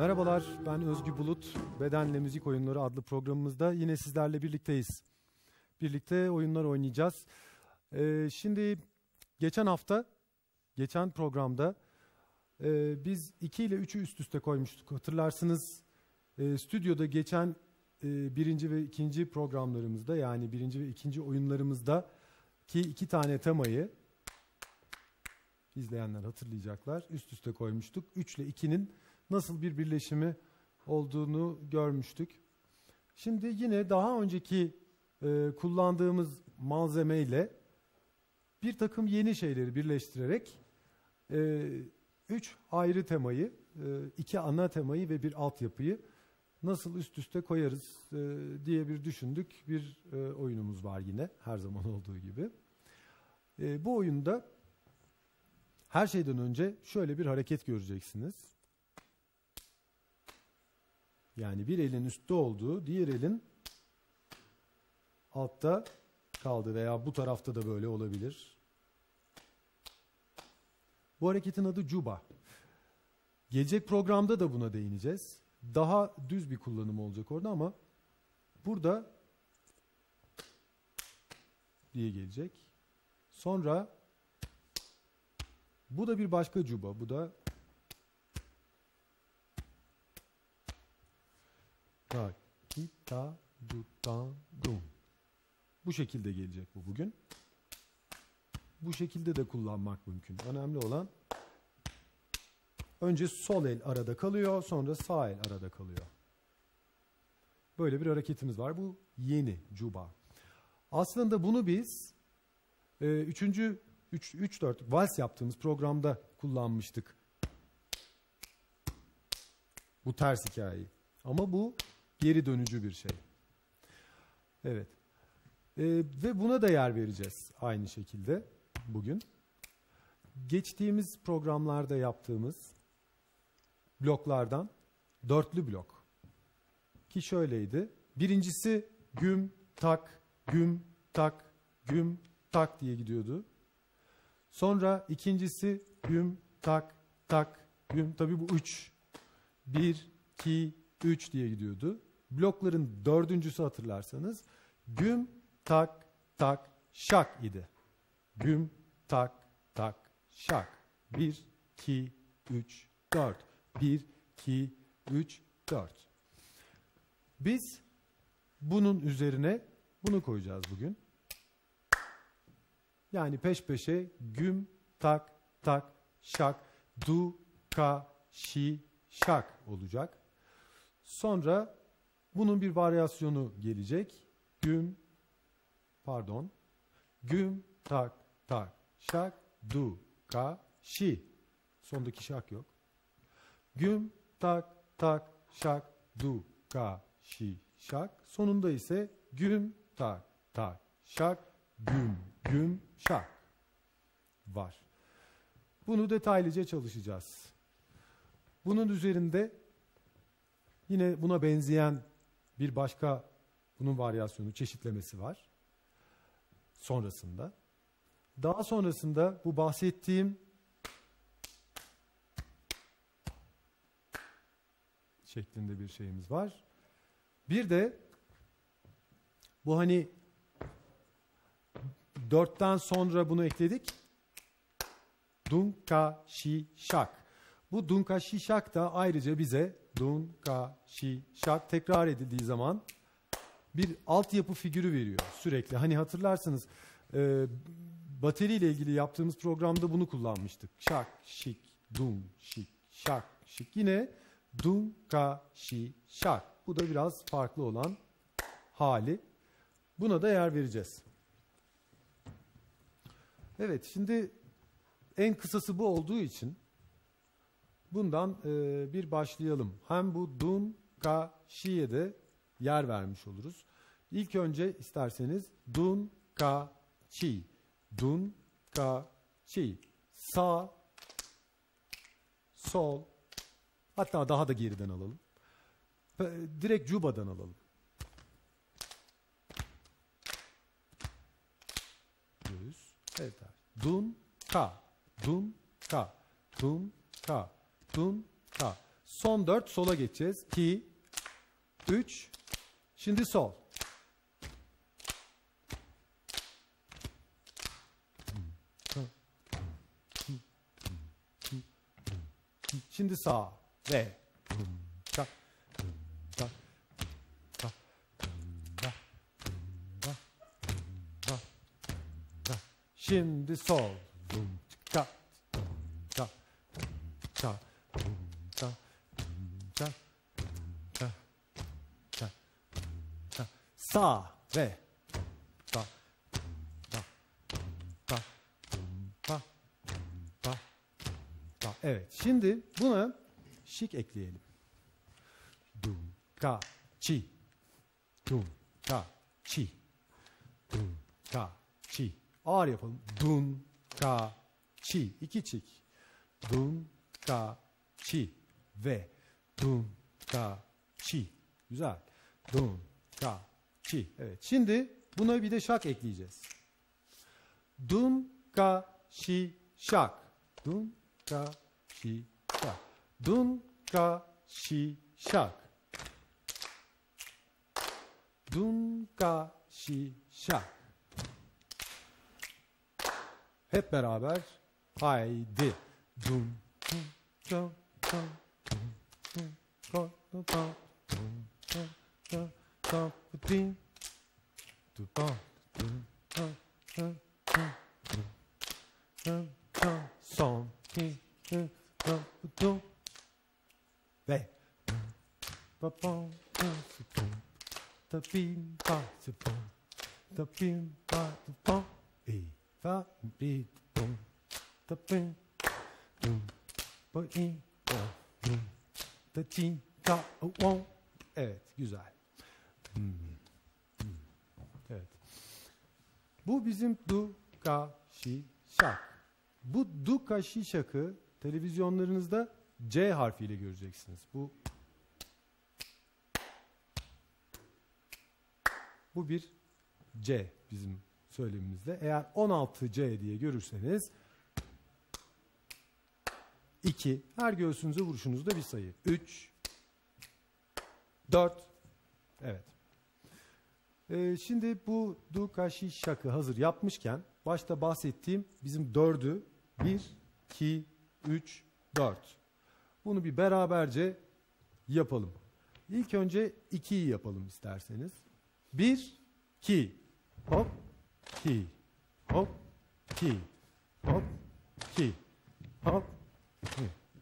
Merhabalar, ben Özgü Bulut. Bedenle Müzik Oyunları adlı programımızda yine sizlerle birlikteyiz. Birlikte oyunlar oynayacağız. Şimdi geçen programda biz 2 ile 3'ü üst üste koymuştuk. Hatırlarsınız stüdyoda geçen birinci ve ikinci programlarımızda, yani birinci ve ikinci oyunlarımızda ki 2 tane temayı izleyenler hatırlayacaklar. Üst üste koymuştuk. 3 ile 2'nin nasıl bir birleşimi olduğunu görmüştük. Şimdi yine daha önceki kullandığımız malzemeyle bir takım yeni şeyleri birleştirerek 3 ayrı temayı, 2 ana temayı ve bir altyapıyı nasıl üst üste koyarız diye bir düşündük. Bir oyunumuz var yine, her zaman olduğu gibi. Bu oyunda her şeyden önce şöyle bir hareket göreceksiniz. Yani bir elin üstte olduğu, diğer elin altta kaldı veya bu tarafta da böyle olabilir. Bu hareketin adı Juba. Gelecek programda da buna değineceğiz. Daha düz bir kullanım olacak orada ama burada diye gelecek. Sonra bu da bir başka Juba. Bu da ta ki ta du ta dum. Bu şekilde gelecek bu bugün. Bu şekilde de kullanmak mümkün. Önemli olan önce sol el arada kalıyor, sonra sağ el arada kalıyor. Böyle bir hareketimiz var. Bu yeni Juba. Aslında bunu biz 3-4 vals yaptığımız programda kullanmıştık. Bu ters hikayeyi. Ama bu geri dönücü bir şey. Evet. Ve buna da yer vereceğiz aynı şekilde bugün. Geçtiğimiz programlarda yaptığımız bloklardan dörtlü blok. Ki şöyleydi. Birincisi güm, tak, güm, tak, güm, tak diye gidiyordu. Sonra ikincisi güm, tak, tak, güm. Tabii bu 3. 1, 2, 3 diye gidiyordu. Blokların dördüncüsü hatırlarsanız güm, tak, tak, şak idi. Güm, tak, tak, şak. 1, 2, 3, 4. 1, 2, 3, 4. Biz bunun üzerine bunu koyacağız bugün. Yani peş peşe güm, tak, tak, şak, du, ka, şi, şak olacak. Sonra bunun bir varyasyonu gelecek. Güm, tak, tak, şak, du, ka, şi. Sondaki şak yok. Güm, tak, tak, şak, du, ka, şi, şak. Sonunda ise güm, tak, tak, şak, güm, güm, şak var. Bunu detaylıca çalışacağız. Bunun üzerinde yine buna benzeyen bir başka bunun varyasyonu, çeşitlemesi var. Sonrasında. Daha sonrasında bu bahsettiğim şeklinde bir şeyimiz var. Bir de bu hani 4'ten sonra bunu ekledik. Dun, ka, şi, şak. Bu dun, ka, şi, şak da ayrıca bize dun, ka, şi, şak tekrar edildiği zaman bir altyapı figürü veriyor sürekli. Hani hatırlarsınız bateriyle ilgili yaptığımız programda bunu kullanmıştık. Şak, şik, dun, şik, şak, şik. Yine dun, ka, şi, şak. Bu da biraz farklı olan hali. Buna da yer vereceğiz. Evet, şimdi en kısası bu olduğu için bundan bir başlayalım. Hem bu dun, ka, şi'ye de yer vermiş oluruz. İlk önce isterseniz dun, ka, şi. Dun, ka, şi. Sağ, sol. Hatta daha da geriden alalım. Direkt Juba'dan alalım. Düz. Evet. Dun, ka, dun, ka, dun, ka, dun, ka. Son 4 sola geçeceğiz. 2, 3, şimdi sol. Şimdi sağ ve şimdi sol. Sağ ve evet, şimdi buna şık ekleyelim. Dum ka çi, dum ka çi, dum ka çi. Ağır yapalım. Dum ka çi. 2 çik. Dum ka çi ve dum ka çi. Güzel. Dum ka çi. Evet. Şimdi buna bir de şak ekleyeceğiz. Dum ka şi şak. Dum ka şi şak. Dum ka şi şak. Dum ka şi şak. Hep beraber. Haydi. Dum dum dum dum dum dum dum dum dum dum dum son ve evet, güzel. Evet. Bu bizim du, ka, şi, şak. Bu du, ka, şi, şakı televizyonlarınızda C harfiyle göreceksiniz. Bu bir C bizim söylemimizde. Eğer 16C diye görürseniz 2, her göğsünüze vuruşunuzda bir sayı. 3, 4, evet. Şimdi bu du, ka, şi, şakı hazır yapmışken başta bahsettiğim bizim 4'ü 1, 2, 3, 4. Bunu bir beraberce yapalım. İlk önce 2'yi yapalım isterseniz. 1, 2, hop, 2, hop, 2, hop, 2, hop, 2.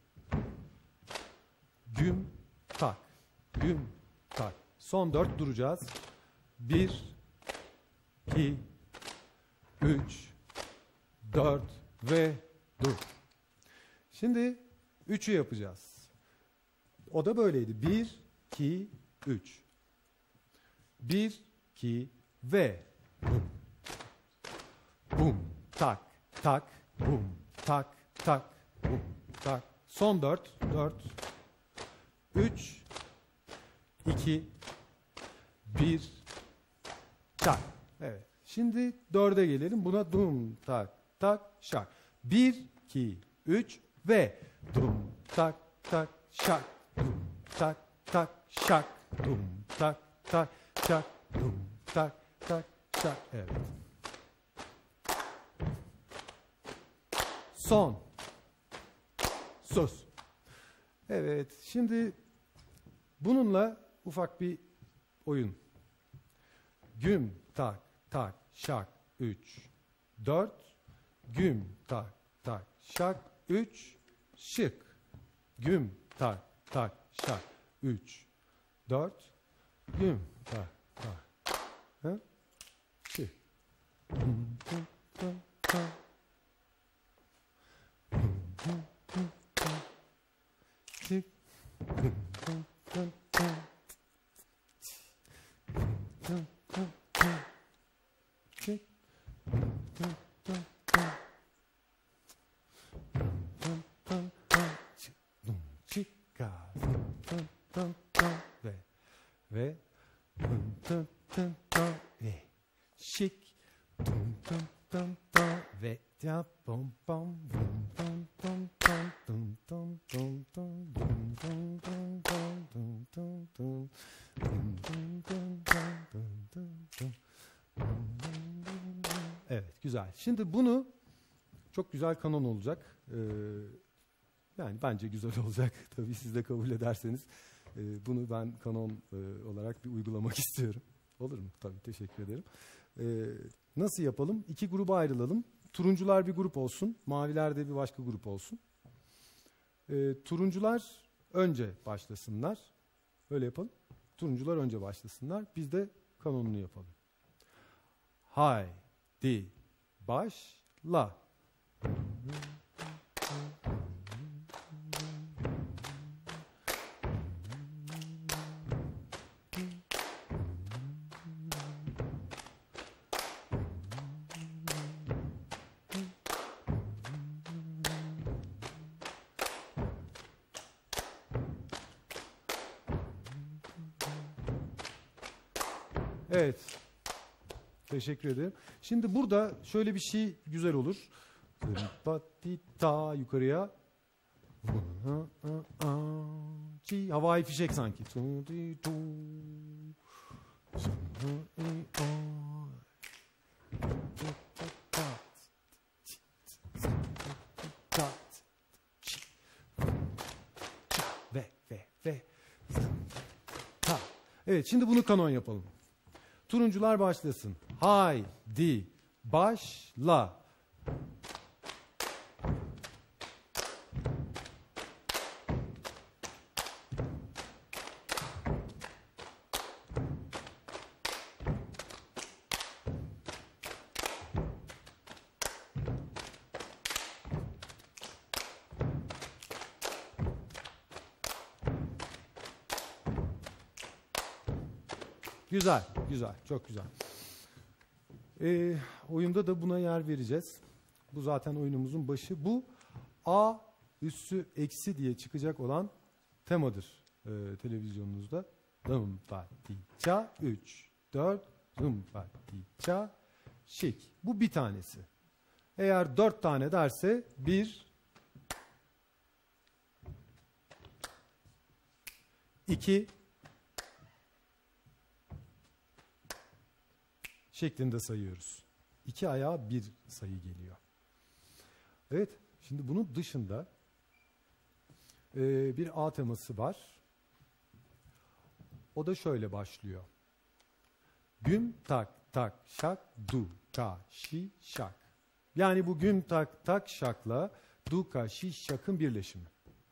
Güm, tak, güm, tak. Son 4 duracağız. 1, 2, 3, 4 ve dur. Şimdi 3'ü yapacağız. O da böyleydi. 1, 2, 3. 1, 2 ve bum. Bum, tak, tak, bum, tak, tak, bum, tak. Son 4, 4, 3, 2, 1, tak. Evet. Şimdi 4'e gelelim. Buna dum, tak, tak, şak. 1, 2, 3 ve dum, tak, tak, şak. Dum, tak, tak, şak. Dum, tak, tak, şak. Dum, tak, tak, şak. Evet. Son. Sus. Evet. Şimdi bununla ufak bir oyun. Güm, tak, tak, şak, 3, 4. Güm, tak, tak, şak, 3, şık. Güm, tak, tak, şak, 3, 4. Güm, tak, tak, ha? Şık. Şık. Ve şık ve ya bom bom bom bom bom bom bom bom bom bom Evet, güzel. Şimdi bunu çok güzel kanon olacak. Yani bence güzel olacak. Tabii siz de kabul ederseniz. Bunu ben kanon olarak bir uygulamak istiyorum. Olur mu? Tabii, teşekkür ederim. Nasıl yapalım? 2 gruba ayrılalım. Turuncular bir grup olsun. Maviler de bir başka grup olsun. Turuncular önce başlasınlar. Öyle yapalım. Turuncular önce başlasınlar. Biz de kanonunu yapalım. Haydi başla. Evet. Teşekkür ederim. Şimdi burada şöyle bir şey güzel olur. Ta yukarıya. Havai fişek sanki. Ve. Evet, şimdi bunu kanon yapalım. Turuncular başlasın. Haydi başla. Güzel, güzel, çok güzel. Oyunda da buna yer vereceğiz. Bu zaten oyunumuzun başı. Bu A üssü eksi diye çıkacak olan temadır televizyonunuzda. Dım pa ti ça 3 4 dım pa ti ça şik. Bu bir tanesi. Eğer 4 tane derse 1 2 şeklinde sayıyoruz. 2 ayağa bir sayı geliyor. Evet, şimdi bunun dışında bir A teması var. O da şöyle başlıyor. Güm tak tak şak du ka şi şak. Yani bu güm tak tak şakla du ka şi şakın birleşimi.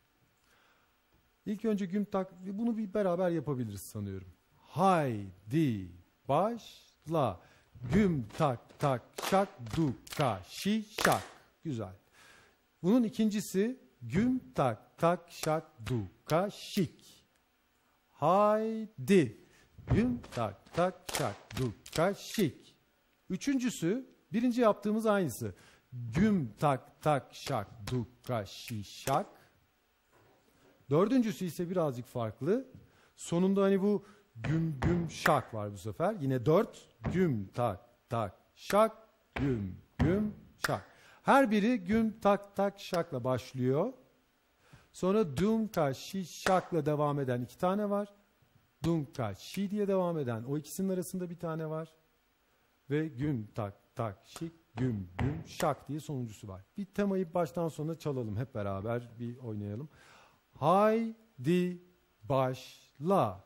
İlk önce güm tak, bunu bir beraber yapabiliriz sanıyorum. Haydi başla. Güm tak tak şak du ka şi şak. Güzel. Bunun ikincisi güm tak tak şak du ka şik. Haydi. Güm tak tak şak du ka şik. Üçüncüsü birinci yaptığımız aynısı. Güm tak tak şak du ka şi şak. Dördüncüsü ise birazcık farklı. Sonunda hani bu güm güm şak var bu sefer. Yine 4 güm tak tak şak güm güm şak. Her biri güm tak tak şakla başlıyor. Sonra dum ka şi şakla devam eden 2 tane var. Dum ka şi diye devam eden o ikisinin arasında bir tane var. Ve güm tak tak şik güm güm şak diye sonuncusu var. Bir temayı baştan sona çalalım hep beraber, bir oynayalım. Haydi başla.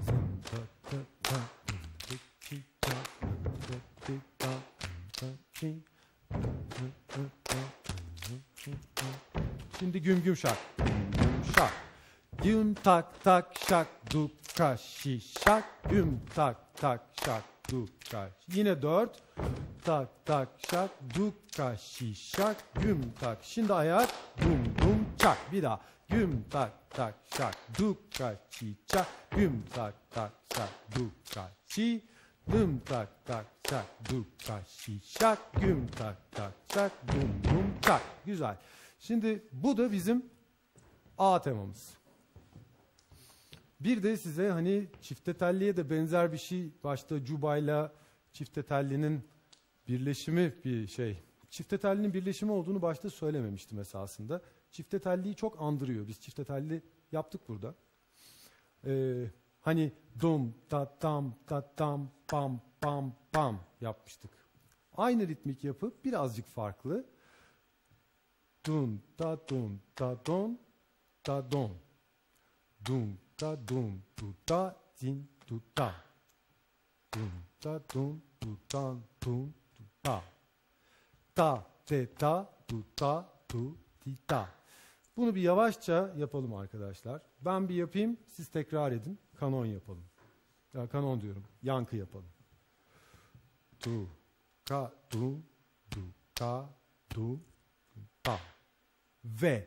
Şimdi güm güm şak. Güm şak. Güm tak tak şak du ka şi şak. Güm tak tak şak du ka. Yine 4. Tak tak şak du ka şi şak. Güm tak. Şimdi ayak dum dum çak. Bir daha. Güm tak tak şak du ka şi şak. Güm tak tak şak du ka şi. Dum tak tak şak du ka şi şak. Güm tak tak şak dum dum çak. Güzel. Şimdi bu da bizim A temamız. Bir de size hani çifte telliye de benzer bir şey, başta cubayla çifte tellinin birleşimi bir şey. Çifte tellinin birleşimi olduğunu başta söylememiştim esasında. Çifte telliyi çok andırıyor. Biz çifte telli yaptık burada. Hani dum ta tam ta tam pam pam pam yapmıştık. Aynı ritmik yapı birazcık farklı. Dun ta dun ta don ta don. Dun ta dun tu ta din tu ta. Dun ta dun tu tan dun tu ta. Ta te ta tu ta tu ti ta. Bunu bir yavaşça yapalım arkadaşlar. Ben bir yapayım, siz tekrar edin. Kanon yapalım. Ya, kanon diyorum, yankı yapalım. Tu, ka, du, du, ka, du, ta. Ve.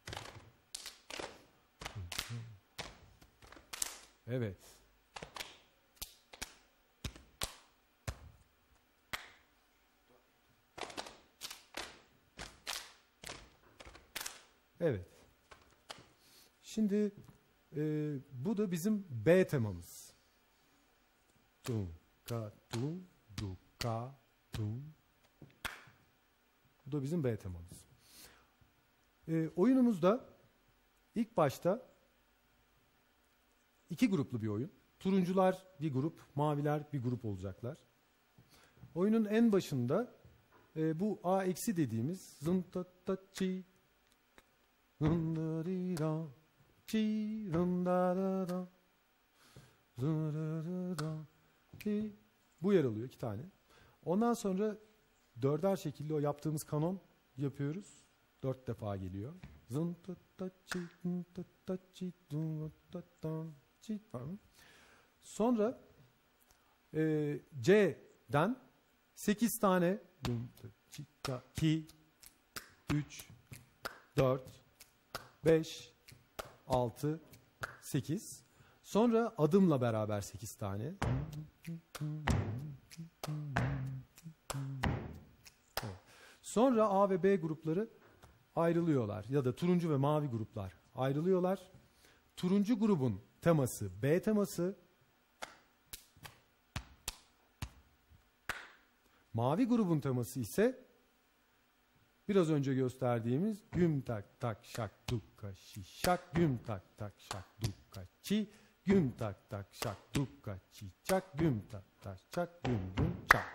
Evet. Evet. Şimdi bu da bizim B temamız. Du, ka, du, ka, du. Bu da bizim B temamız. Oyunumuzda ilk başta iki gruplu bir oyun. Turuncular bir grup, maviler bir grup olacaklar. Oyunun en başında bu A eksi dediğimiz zın ta ta çi zın da di da çi zın da da da zın da da da ki bu yer alıyor, 2 tane. Ondan sonra dörder şekilli o yaptığımız kanon yapıyoruz. 4 defa geliyor. Zın ta ta çi zın ta ta çi zın ta ta çi. Sonra C'den 8 tane 2, 3, 4, 5, 6, 8. Sonra adımla beraber 8 tane. Sonra A ve B grupları ayrılıyorlar. Ya da turuncu ve mavi gruplar ayrılıyorlar. Turuncu grubun teması B teması. Mavi grubun teması ise biraz önce gösterdiğimiz güm tak tak şak dukka şi şak güm tak tak şak dukka çi güm tak tak şak dukka çi çak güm tak tak şak güm güm çak.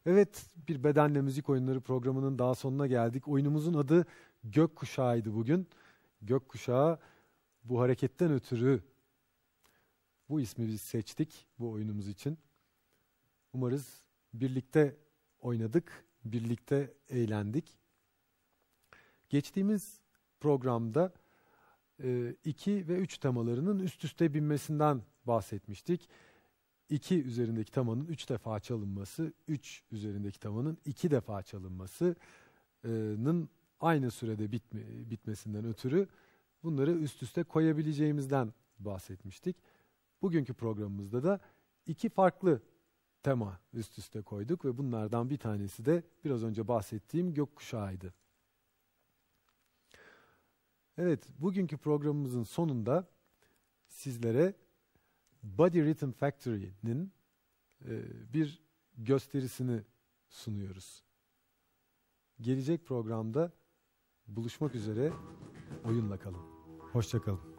Evet, bir Bedenle Müzik Oyunları programının daha sonuna geldik. Oyunumuzun adı Gökkuşağı'ydı bugün. Gökkuşağı, bu hareketten ötürü bu ismi biz seçtik bu oyunumuz için. Umarız birlikte oynadık, birlikte eğlendik. Geçtiğimiz programda 2 ve 3 temalarının üst üste binmesinden bahsetmiştik. 2 üzerindeki temanın 3 defa çalınması, 3 üzerindeki temanın 2 defa çalınmasının aynı sürede bitmesinden ötürü bunları üst üste koyabileceğimizden bahsetmiştik. Bugünkü programımızda da 2 farklı tema üst üste koyduk ve bunlardan bir tanesi de biraz önce bahsettiğim Gökkuşağı'ydı. Evet, bugünkü programımızın sonunda sizlere Body Rhythm Factory'nin bir gösterisini sunuyoruz. Gelecek programda buluşmak üzere, oyunla kalın. Hoşça kalın.